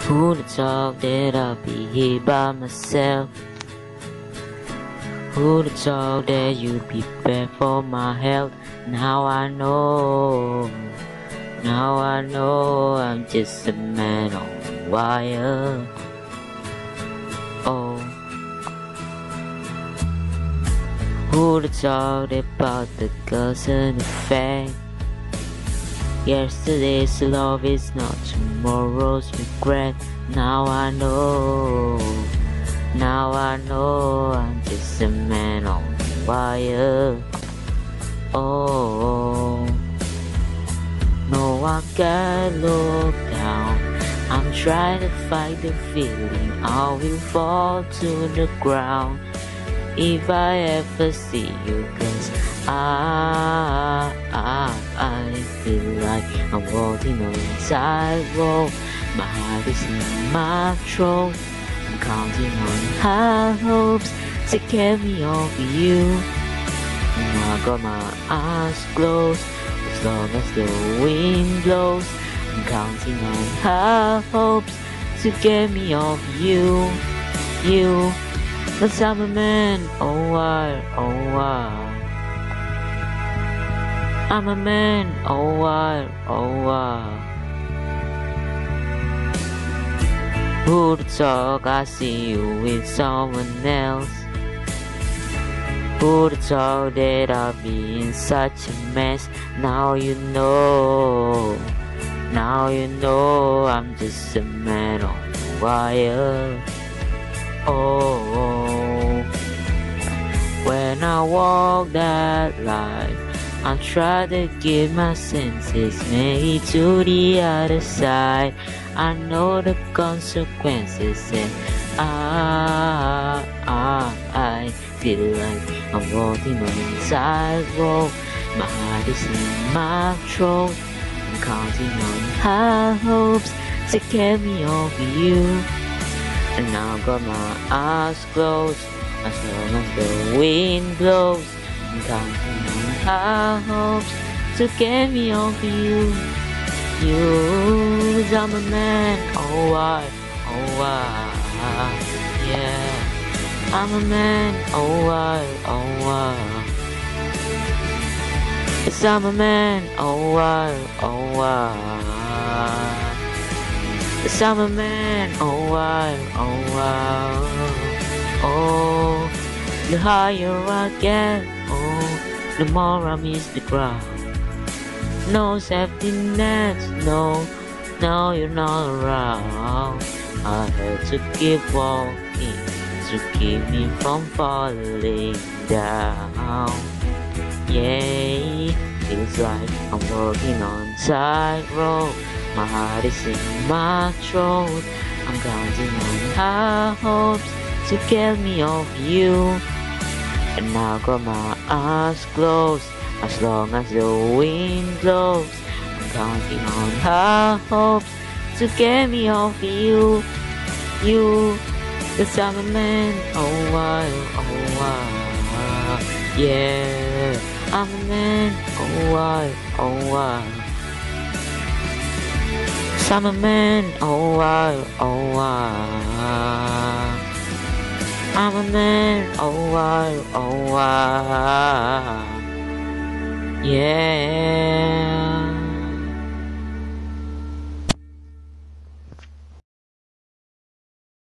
Who'd have thought that I'd be here by myself? Who'd have thought that you'd be bad for my health? Now I know I'm just a man on wire. Oh, who'd have thought about the cause and effect? Yesterday's love is not tomorrow's regret. Now I know I'm just a man on wire. Oh, no, I can't look down. I'm trying to fight the feeling I will fall to the ground if I ever see you, 'cause I feel like I'm walking on a tightrope. My heart is in my throat. I'm counting on high hopes to carry me off you. And I got my eyes closed as long as the wind blows. I'm counting on high hopes to get me off you. Cause I'm a man, oh why. I'm a man, oh why. Who'd talk I see you with someone else? Who'd thought that I'd be in such a mess? Now you know I'm just a man on wire. Oh, when I walk that line, I try to get my senses made to the other side. I know the consequences, and I feel like I'm walking on a tightrope. My heart is in my throat. I'm counting on high hopes to carry me off you. And now I've got my eyes closed as long as the wind blows. I'm counting on high hopes to get me off you. 'Cause I'm a man, oh why, yeah. I'm a man, oh why. 'Cause I'm a man, oh why. 'Cause I'm a man, oh why. Oh, the higher I get, oh, the more I miss the ground. No safety nets, no, you're not around. I had to keep walking to keep me from falling down. Yeah, feels like I'm walking on tightrope. My heart is in my throat. I'm counting on high hopes to get me off you. And now I got my eyes closed as long as the wind blows. I'm counting on high hopes to get me off you. 'Cause I'm a man, oh why. Yeah, I'm a man, oh why. 'Cause I'm a man, oh why. I'm a man, oh why. Yeah.